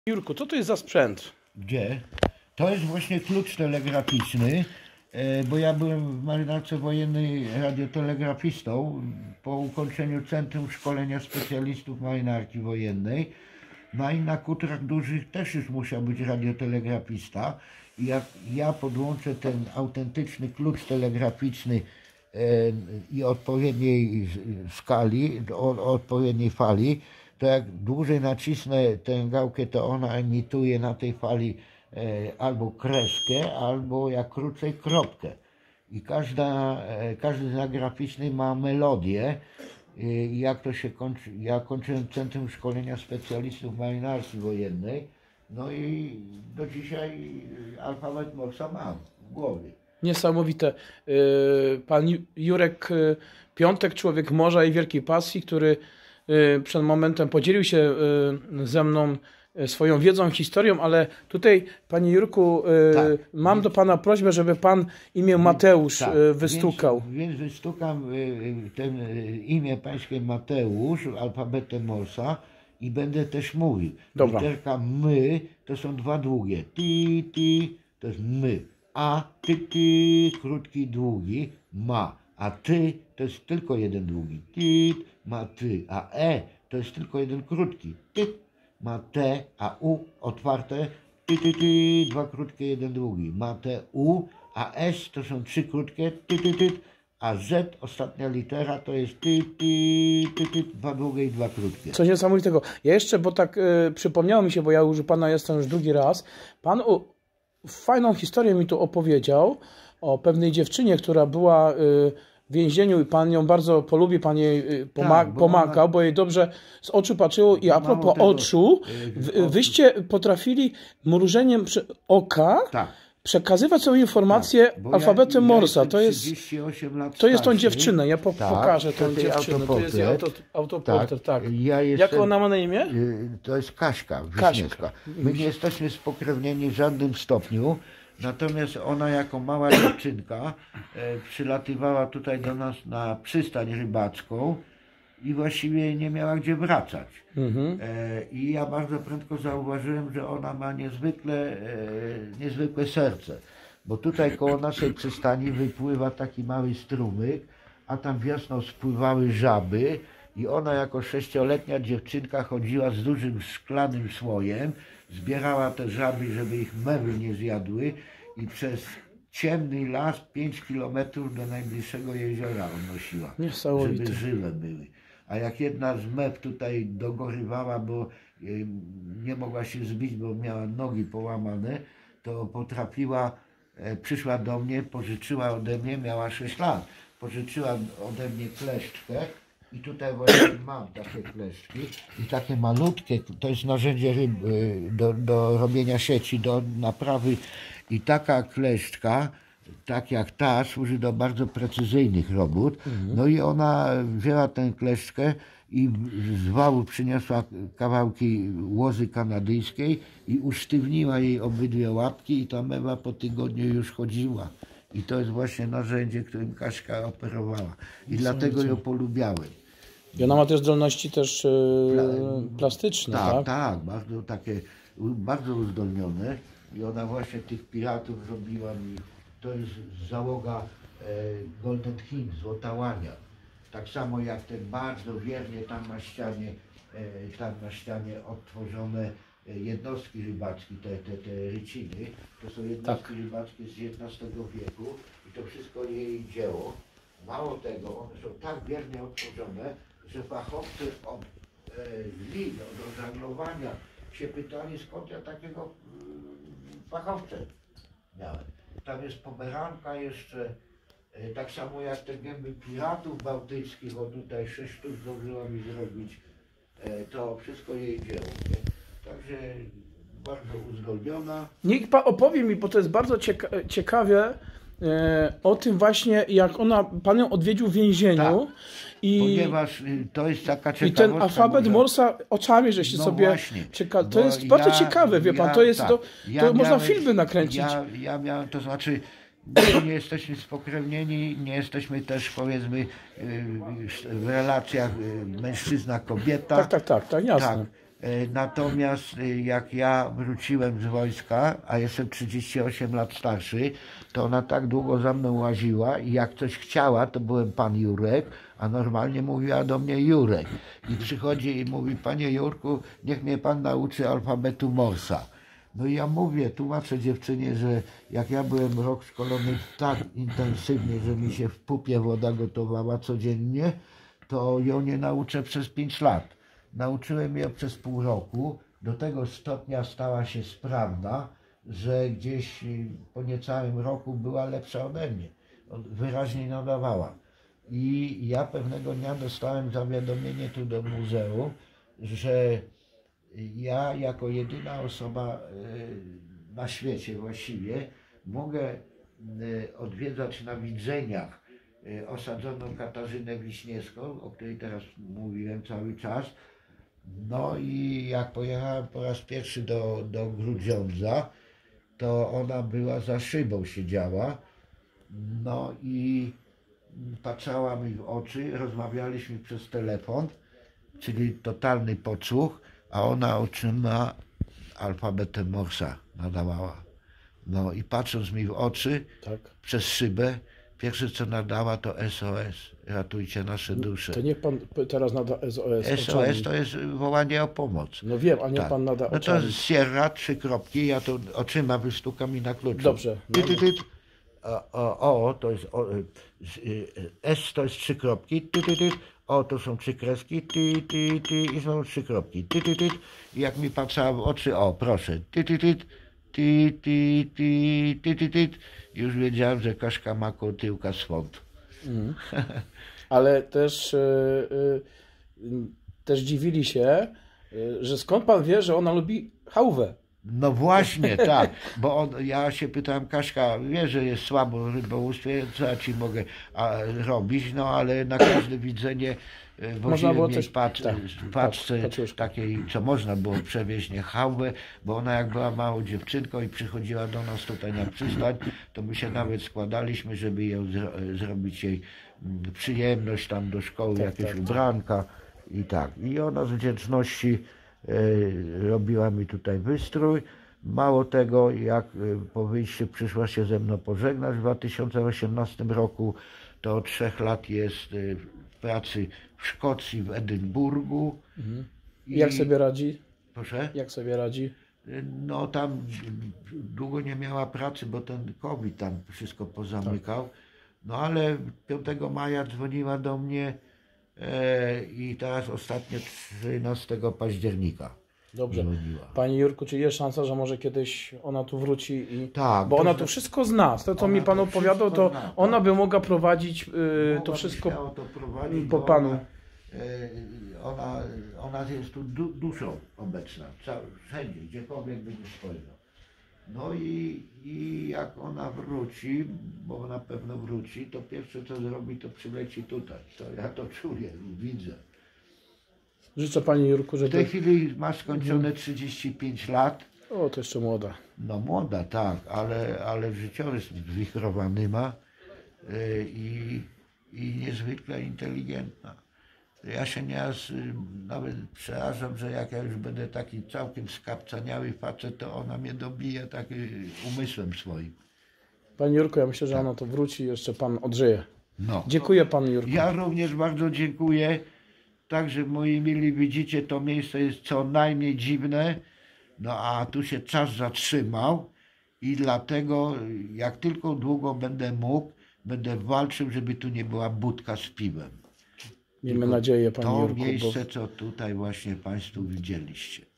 Jurku, co to jest za sprzęt? Gdzie? To jest właśnie klucz telegraficzny, bo ja byłem w Marynarce Wojennej radiotelegrafistą po ukończeniu Centrum Szkolenia Specjalistów Marynarki Wojennej. No i na kutrach dużych też już musiał być radiotelegrafista. I jak ja podłączę ten autentyczny klucz telegraficzny i odpowiedniej skali, odpowiedniej fali, to jak dłużej nacisnę tę gałkę, to ona emituje na tej fali albo kreskę, albo jak krócej kropkę. I każdy znak graficzny ma melodię. I jak to się kończy, ja kończyłem Centrum Szkolenia Specjalistów Marynarki Wojennej, no i do dzisiaj alfabet Morsa mam w głowie. Niesamowite. Pan Jurek Piątek, człowiek morza i wielkiej pasji, który przed momentem podzielił się ze mną swoją wiedzą, historią, ale tutaj, panie Jurku, tak, mam do pana prośbę, żeby pan imię Mateusz tak, wystukał. Więc wystukam imię pańskie Mateusz alfabetem Morsa i będę też mówił. Dobra. Literka my to są dwa długie. Ti, ti to jest my. A, ty, ty, krótki, długi, ma. A ty to jest tylko jeden długi. Ti, ma ty. A to jest tylko jeden krótki. Ty. Ma T, a U otwarte, dwa krótkie, jeden długi. Ma T, U, a S to są trzy krótkie, a Z, ostatnia litera, to jest dwa długie i dwa krótkie. Coś niesamowitego. Ja jeszcze, bo tak przypomniało mi się, bo ja już u pana jestem już drugi raz, pan fajną historię mi tu opowiedział o pewnej dziewczynie, która była w więzieniu i pan ją bardzo polubi, pan jej pomagał, bo jej dobrze z oczu patrzyło. I a propos oczu, wyście potrafili mrużeniem oka przekazywać sobie informacje alfabetem Morsa. To jest 38 lat to jest tą dziewczynę, ja pokażę tą dziewczynę. To jest autoporter, tak. Jak ona ma na imię? To jest Kaśka Wiśniewska. My nie jesteśmy spokrewnieni w żadnym stopniu. Natomiast ona jako mała dziewczynka przylatywała tutaj do nas na przystań rybacką i właściwie nie miała gdzie wracać. I ja bardzo prędko zauważyłem, że ona ma niezwykłe serce. Bo tutaj koło naszej przystani wypływa taki mały strumyk, a tam wiosną spływały żaby i ona jako 6-letnia dziewczynka chodziła z dużym szklanym słojem, zbierała te żaby, żeby ich mewy nie zjadły i przez ciemny las 5 kilometrów do najbliższego jeziora odnosiła, żeby żywe były. A jak jedna z mew tutaj dogorywała, bo nie mogła się zbić, bo miała nogi połamane, to potrafiła, przyszła do mnie, pożyczyła ode mnie, miała 6 lat, pożyczyła ode mnie kleszczkę. I tutaj właśnie mam takie kleszczki i takie malutkie, to jest narzędzie do robienia sieci, do naprawy i taka kleszczka, tak jak ta, służy do bardzo precyzyjnych robót. No i ona wzięła tę kleszczkę i z wału przyniosła kawałki łozy kanadyjskiej i usztywniła jej obydwie łapki i ta mewa po tygodniu już chodziła. I to jest właśnie narzędzie, którym Kaśka operowała. I dlatego ją polubiałem. I ona ma też zdolności też plastyczne, tak? Tak, bardzo uzdolnione. I ona właśnie tych piratów robiła mi, to jest załoga Golden Hind, Złota Łania. Tak samo jak ten bardzo wiernie tam na ścianie odtworzone jednostki rybackie, te ryciny, to są jednostki rybackie z XIX wieku i to wszystko jej dzieło. Mało tego, one są tak wiernie odtworzone, że fachowcy od lin, od żaglowania się pytali, skąd ja takiego fachowca miałem. Tam jest pomeranka jeszcze, tak samo jak te gęby piratów bałtyckich, o tutaj 6 sztuk zdążyła mi zrobić, to wszystko jej dzieło. Nie? Także bardzo uzdolniona. Niech pan opowie mi, bo to jest bardzo ciekawe, o tym właśnie, jak pan ją odwiedził w więzieniu. Ponieważ to jest taka ciekawostka. I ten alfabet Morsa oczami, żeście sobie to jest bardzo ciekawe, wie pan, to jest to można filmy nakręcić. Ja miałem, to znaczy nie jesteśmy spokrewnieni, nie jesteśmy też, powiedzmy, w relacjach mężczyzna-kobieta. Tak, jasne. Natomiast jak ja wróciłem z wojska, a jestem 38 lat starszy, to ona tak długo za mną łaziła i jak coś chciała, to byłem pan Jurek, a normalnie mówiła do mnie Jurek. I przychodzi i mówi: panie Jurku, niech mnie pan nauczy alfabetu Morsa. No i ja mówię, tłumaczę dziewczynie, że jak ja byłem rok szkolony tak intensywnie, że mi się w pupie woda gotowała codziennie, to ją nie nauczę przez 5 lat. Nauczyłem ją przez pół roku, do tego stopnia stała się sprawna, że gdzieś po niecałym roku była lepsza ode mnie. Wyraźnie nadawała. I ja pewnego dnia dostałem zawiadomienie tu do muzeum, że ja jako jedyna osoba na świecie właściwie mogę odwiedzać na widzeniach osadzoną Katarzynę Wiśniewską, o której teraz mówiłem cały czas. No i jak pojechałem po raz pierwszy do Grudziądza, to ona była za szybą, siedziała. No i patrzała mi w oczy, rozmawialiśmy przez telefon, czyli totalny podsłuch, a ona oczyma alfabetem Morsa nadawała. No i patrząc mi w oczy, Tak. przez szybę, pierwsze co nadała to SOS, ratujcie nasze dusze. To niech pan teraz nada SOS. SOS oczami. to jest wołanie o pomoc. No wiem, a nie Tak. pan nada No to oczami. Sierra, 3 kropki, ja to oczyma wystukam i na kluczu. Dobrze. No, O to jest S to jest 3 kropki, O to są 3 kreski, i znowu 3 kropki, i jak mi patrzała w oczy, o proszę, już wiedziałem, że Kaszka ma koło tyłka swąd. Ale też dziwili się, że skąd pan wie, że ona lubi chałwę? No właśnie, tak, bo ja się pytałem: Kaśka, wiesz, że jest słabo w rybołówstwie, co ja ci mogę robić, no ale na każde widzenie Można było woziłem coś- w paczce paczuszkę. takiej, co można było przewieźć, nie chałwę, bo ona jak była małą dziewczynką i przychodziła do nas tutaj na przystań, to my się nawet składaliśmy, żeby ją zrobić jej przyjemność tam do szkoły, jakieś ubranka i tak. I ona z wdzięczności robiła mi tutaj wystrój. Mało tego, jak po wyjściu przyszła się ze mną pożegnać w 2018 roku, to od 3 lat jest w pracy w Szkocji, w Edynburgu. I, Jak sobie radzi? proszę? Jak sobie radzi? No tam długo nie miała pracy, bo ten COVID tam wszystko pozamykał. No ale 5 maja dzwoniła do mnie i teraz ostatnio 13 października Dobrze. dzwoniła. Panie Jurku, czy jest szansa, że może kiedyś ona tu wróci i... Tak, Bo to ona zna- to wszystko zna. To, co ona mi pan to opowiadał, wszystko to zna, tak. ona by mogła prowadzić to Mogłaby wszystko śmiało to prowadzić, po bo panu. Ona jest tu duszą obecna, wszędzie, gdziekolwiek będzie spojrzał. No i jak ona wróci, bo na pewno wróci, to pierwsze co zrobi, to przyleci tutaj. To ja to czuję i widzę. Życzę Panie Jurku, W tej żeby... chwili ma skończone 35 lat. O, to jeszcze młoda. No młoda, tak, ale życiorys zwichrowany ma i niezwykle inteligentna. Ja się nieraz nawet przerażam, że jak ja już będę taki całkiem skapcaniały facet, to ona mnie dobije tak umysłem swoim. Panie Jurku, ja myślę, że ona to wróci i jeszcze Pan odżyje. No. Dziękuję Panu Jurku. Ja również bardzo dziękuję. Także moi mili, widzicie, to miejsce jest co najmniej dziwne, no a tu się czas zatrzymał i dlatego jak tylko długo będę mógł, będę walczył, żeby tu nie była budka z piwem. Miejmy nadzieję, Panie To Jurku, bo... miejsce, co tutaj właśnie Państwo widzieliście.